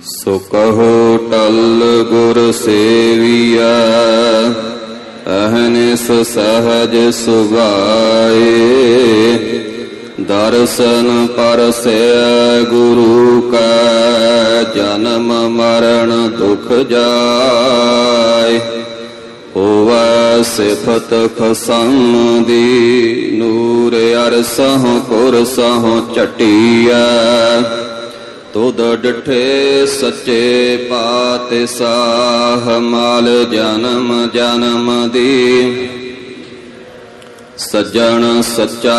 सो कहो टल गुर सेविया, अहनिस सहज सुभाए। दर्शन परसे गुरु का, जन्म मरण दुख जाए। होवै सिफत खसम दी, नूर अरसहु कुरसहु चटिया। तुद डिठे सच्चे पातशाह, माल जन्म जन्म दी। सज्जन सच्चा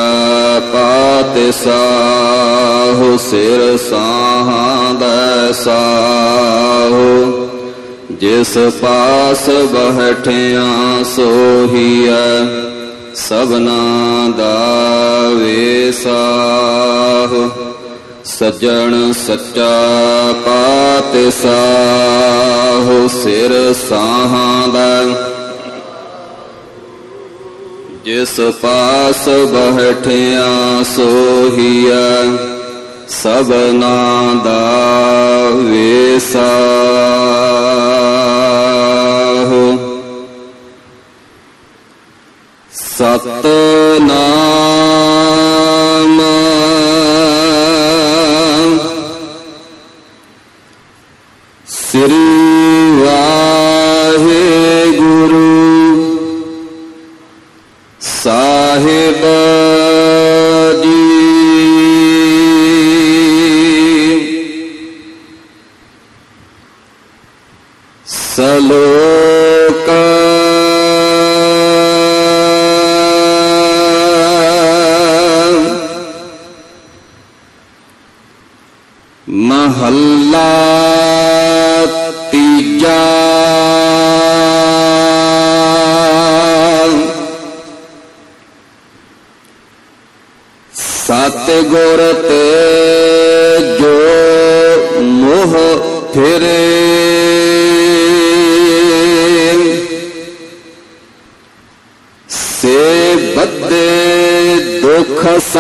पातशाह, सिर साहां दैसाहो। जिस पास बैठिया सोहिया, सबना दा वेसाह। सज्जन सच्चा पातशाह, सिर साहां दा। जिस पास बैठिया सोहिया, सबना दा वेसाह। सतनाम श्री वाहेगुरु साहिब जी। सलोक महल्ला तीजा। सतगुर ते जो मोह फिरे, से बद्दे दुख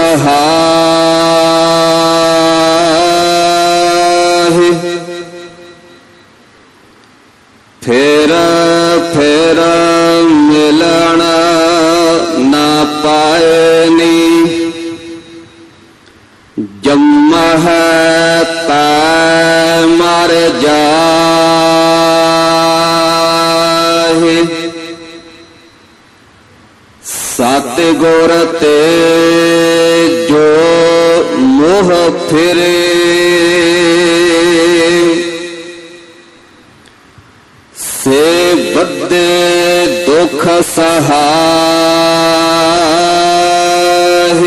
सहाय। फिर फिर मिलन ना पाएनी, जम्मा है तै मर जाए। सतगुर ते जो मोह फिरे, से बद्दे दुख सहाय।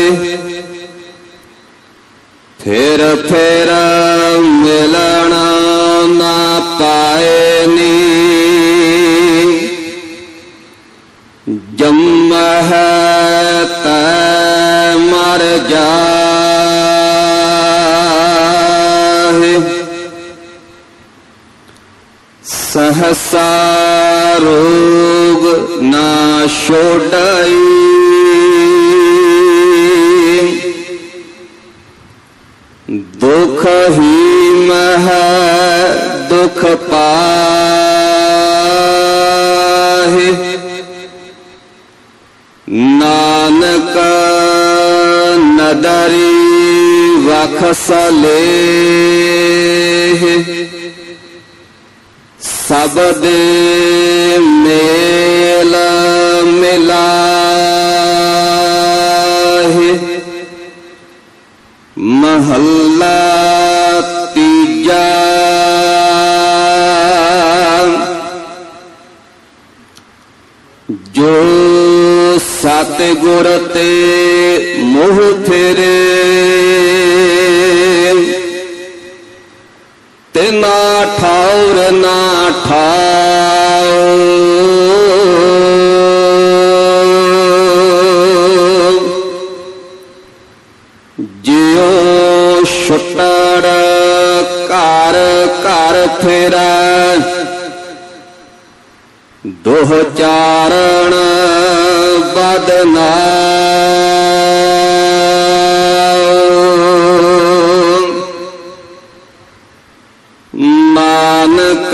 फिर फिर मिलन ना पाएनी, जम है तै मर जाए। सहसा रोग ना छोड़ाई, दुख ही मह दुख पाहे। नानक नदरी वखसले, सब दे मेल मिलाहे। महल्ला तीजा। जो सतगुर ते मोह फेरे, ना ठाउर ना ठाओ। जियो छुट्टड़ घर घर फेरा, दोह चारण बदना। नानक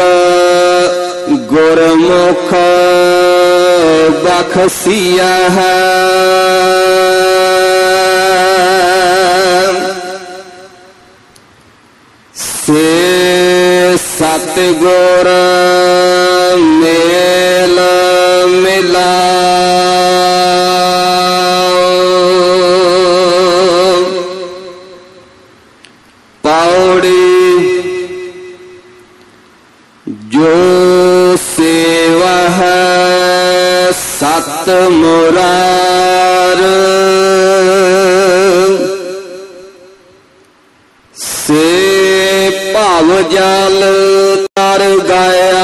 गुरमुख बख्शिया है। से सतगुर मेल मिला पौड़ी जो सेवा है सत मुरार से भाव जल तर गया।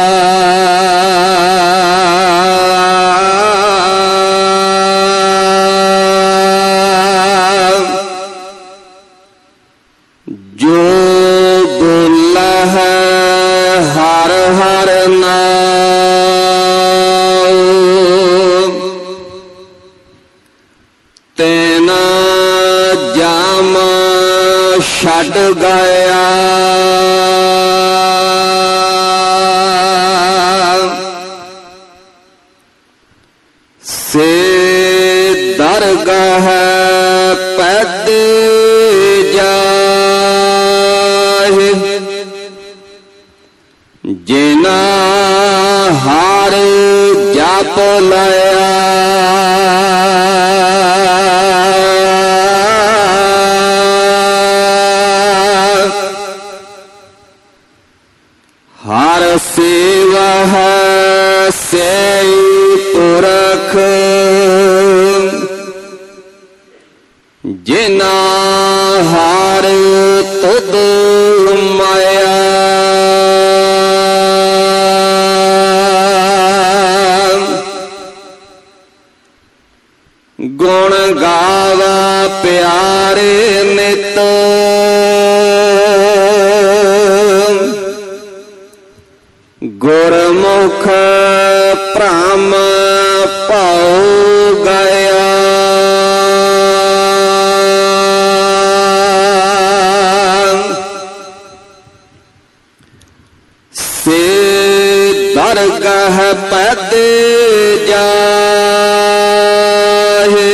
जो बोला है हर हर नाम तेना जाम छड़ गया। से दरगाह पैद जाहे जिना हार जाप लया। हर सेवा है से पुरख जिना हार तुद माया। गुण गावा प्यारे नित गुरमुख प्राम पाओ गया। से दरगाह पैद जाहे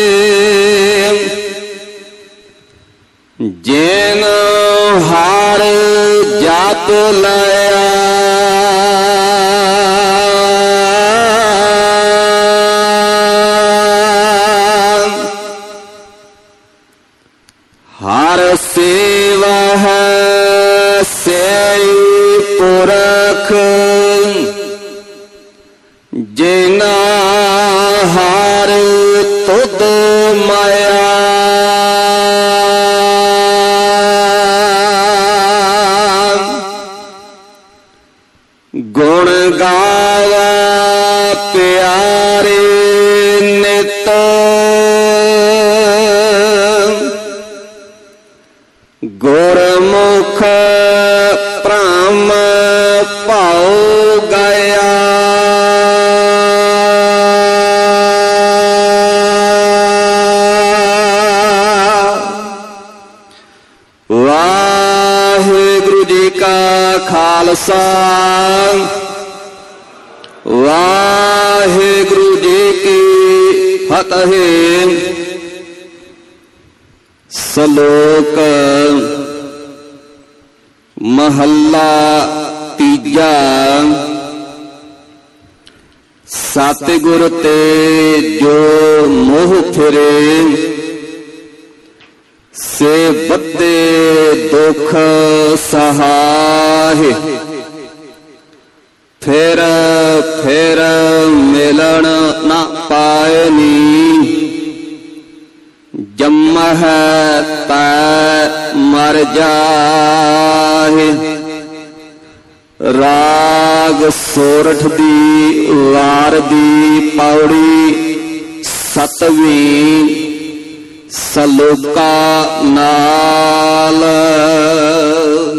जिन हार जाप लया। हर सेवा है से पुरख जिना हार तुद माया। गुण गावा प्यारे नित गुरमुख प्राम पाओ गया। वाहिगुरु जी का खालसा वाहिगुरु जी की फतेह। श्लोक महला तीजा। सतगुर ते जो मोह फिरे से बदे दुख सहाय। फिर फिर मिलन न पायनी जम्मह तै मर जाहे। राग सोरठ दी वार दी पौड़ी सतवीं सलोका नाल।